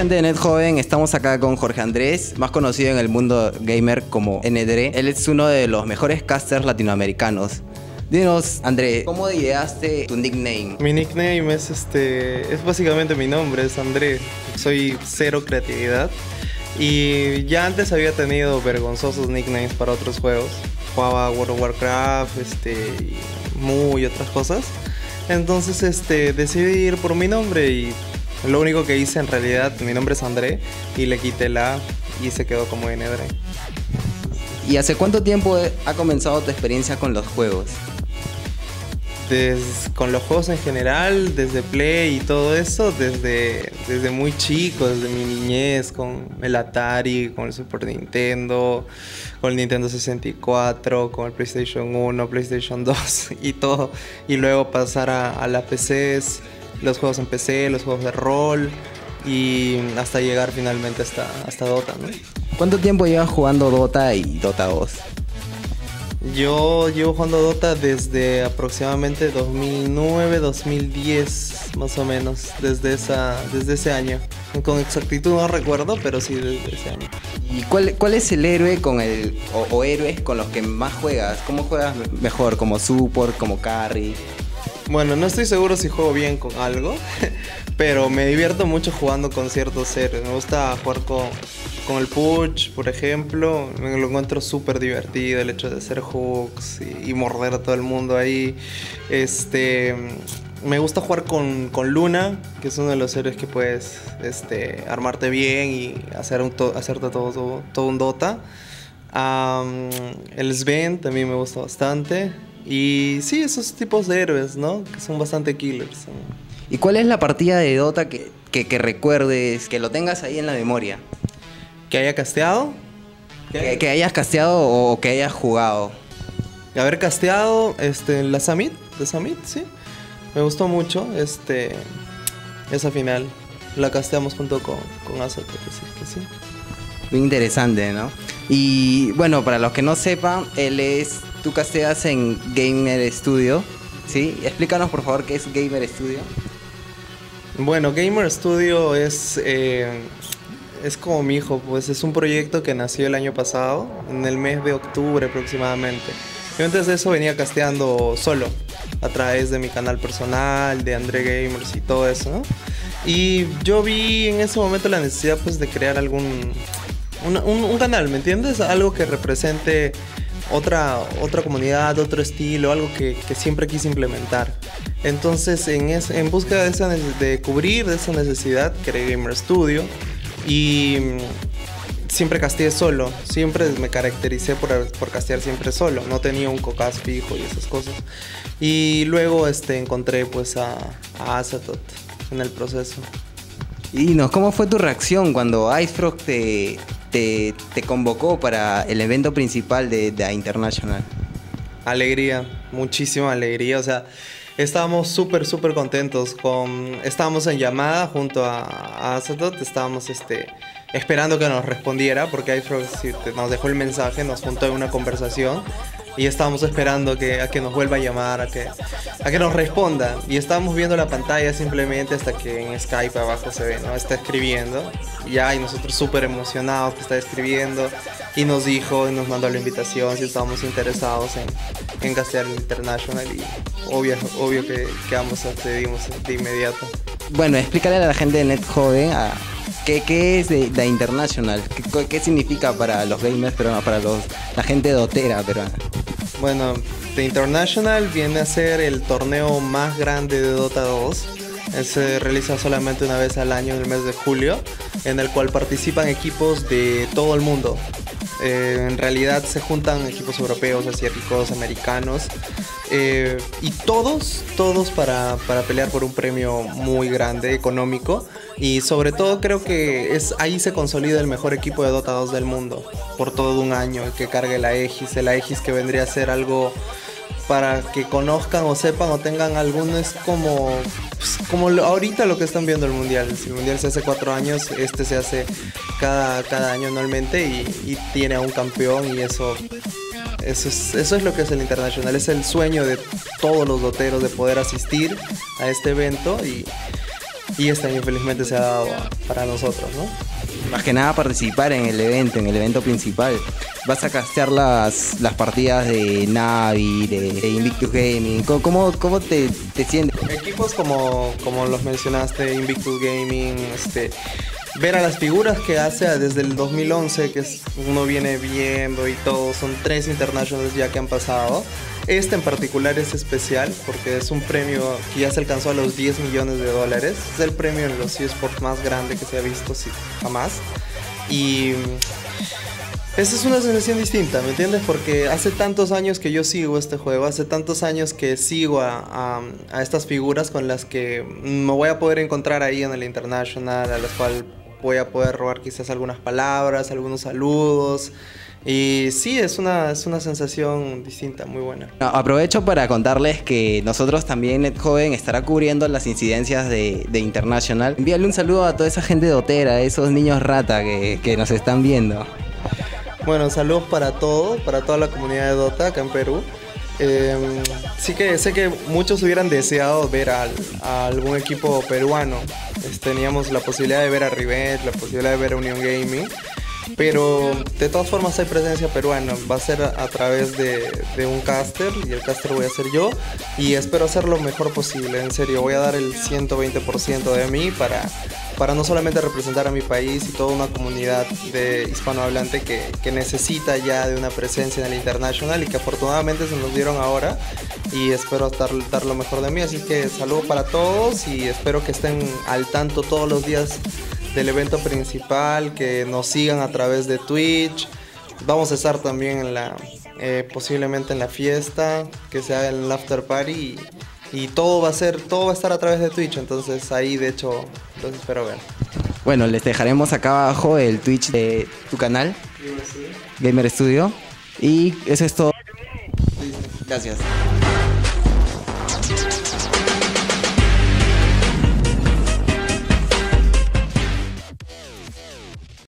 gente de NetJoven, estamos acá con Jorge Andrés, más conocido en el mundo gamer como NDRE. Él es uno de los mejores casters latinoamericanos. Dinos, André, ¿cómo ideaste tu nickname? Mi nickname es básicamente mi nombre, es André. Soy cero creatividad. Y ya antes había tenido vergonzosos nicknames para otros juegos. Jugaba World of Warcraft, Mu y otras cosas. Entonces decidí ir por mi nombre y lo único que hice en realidad, mi nombre es André y le quité la A y se quedó como NDRE. ¿Y hace cuánto tiempo ha comenzado tu experiencia con los juegos? Con los juegos en general, desde Play y todo eso, desde muy chico, desde mi niñez, con el Atari, con el Super Nintendo, con el Nintendo 64, con el PlayStation 1, PlayStation 2 y todo. Y luego pasar a las PCs, los juegos en PC, los juegos de rol y hasta llegar finalmente hasta Dota, ¿no? ¿Cuánto tiempo llevas jugando Dota y Dota 2? Yo llevo jugando Dota desde aproximadamente 2009, 2010, más o menos, desde ese año. Con exactitud no recuerdo, pero sí desde ese año. ¿Y cuál es el héroe o héroes con los que más juegas? ¿Cómo juegas mejor? ¿Como support, como carry? Bueno, no estoy seguro si juego bien con algo, pero me divierto mucho jugando con ciertos héroes. Me gusta jugar con el Push, por ejemplo. Me lo encuentro súper divertido, el hecho de hacer hooks y morder a todo el mundo ahí. Me gusta jugar con Luna, que es uno de los héroes que puedes armarte bien y hacerte todo un Dota. El Sven también me gusta bastante. Y sí, esos tipos de héroes, ¿no? Que son bastante killers. ¿Y cuál es la partida de Dota que recuerdes, que lo tengas ahí en la memoria? ¿Que haya casteado? Que hayas casteado o que hayas jugado. Haber casteado la Summit, de Summit, sí. Me gustó mucho esa final. La casteamos junto con Azote, que sí. Muy interesante, ¿no? Y bueno, para los que no sepan, tú casteas en Gamer Studio, ¿sí? Explícanos por favor qué es Gamer Studio. Bueno, Gamer Studio es como mi hijo, pues es un proyecto que nació el año pasado, en el mes de octubre aproximadamente. Yo antes de eso venía casteando solo, a través de mi canal personal, de André Gamers y todo eso, ¿no? Y yo vi en ese momento la necesidad pues de crear un canal, ¿me entiendes? Algo que represente otra comunidad, otro estilo, algo que siempre quise implementar. Entonces, en búsqueda de cubrir esa necesidad, creé Gamer Studio y siempre casteé solo. Siempre me caractericé por castear siempre solo. No tenía un cocas fijo y esas cosas. Y luego encontré pues a Azatot en el proceso. Y ¿cómo fue tu reacción cuando Icefrog te convocó para el evento principal de International? Alegría, muchísima alegría, o sea, estábamos súper contentos. Estábamos en llamada junto a Azatot, estábamos esperando que nos respondiera, porque Icefrog nos dejó el mensaje, nos juntó en una conversación y estábamos esperando a que nos vuelva a llamar, a que nos responda. Y estábamos viendo la pantalla simplemente hasta que en Skype abajo se ve, ¿no? Está escribiendo y nosotros súper emocionados que está escribiendo y nos mandó la invitación si estábamos interesados en castear el International y obvio que ambos accedimos de inmediato. Bueno, explícale a la gente de NetJoven ¿qué es The International? ¿Qué significa para los gamers peruanos, para la gente dotera peruana? Bueno, The International viene a ser el torneo más grande de Dota 2. Se realiza solamente una vez al año en el mes de julio, en el cual participan equipos de todo el mundo. En realidad se juntan equipos europeos, asiáticos, americanos y todos para pelear por un premio muy grande, económico. Y sobre todo creo que ahí se consolida el mejor equipo de Dota 2 del mundo por todo un año, que cargue la Aegis, que vendría a ser algo para que conozcan o sepan o tengan es como ahorita lo que están viendo el mundial. Si el mundial se hace 4 años, se hace cada año anualmente y tiene a un campeón y eso es lo que es el Internacional. Es el sueño de todos los doteros de poder asistir a este evento y este año felizmente se ha dado para nosotros, ¿no? Más que nada participar en el evento principal. Vas a castear las partidas de Navi, de Invictus Gaming. ¿Cómo te sientes? Equipos como los mencionaste, Invictus Gaming, ver a las figuras que hace desde el 2011, que uno viene viendo y todo, son 3 internationals ya que han pasado. Este en particular es especial porque es un premio que ya se alcanzó a los $10 millones. Es el premio en los eSports más grande que se ha visto jamás. Y esa es una sensación distinta, ¿me entiendes? Porque hace tantos años que yo sigo este juego, hace tantos años que sigo a estas figuras con las que me voy a poder encontrar ahí en el International, a las cuales voy a poder robar quizás algunas palabras, algunos saludos. Y sí, es una sensación distinta, muy buena. Aprovecho para contarles que nosotros también, NetJoven, estará cubriendo las incidencias de International. Envíale un saludo a toda esa gente dotera, a esos niños rata que nos están viendo. Bueno, saludos para todos, para toda la comunidad de Dota acá en Perú. Sí que sé que muchos hubieran deseado ver a algún equipo peruano. Teníamos la posibilidad de ver a Rivet, la posibilidad de ver a Unión Gaming. Pero de todas formas hay presencia peruana, va a ser a través de un caster y el caster voy a ser yo y espero hacer lo mejor posible, en serio, voy a dar el 120% de mí para no solamente representar a mi país y toda una comunidad de hispanohablante que necesita ya de una presencia en el International y que afortunadamente se nos dieron ahora y espero dar lo mejor de mí, así que saludos para todos y espero que estén al tanto todos los días del evento principal, que nos sigan a través de Twitch. Vamos a estar también posiblemente en la fiesta que se haga en el after party y todo va a estar a través de Twitch, entonces ahí de hecho los espero ver. Bueno, les dejaremos acá abajo el Twitch de tu canal, Gamer Studio, y eso es todo. Gracias.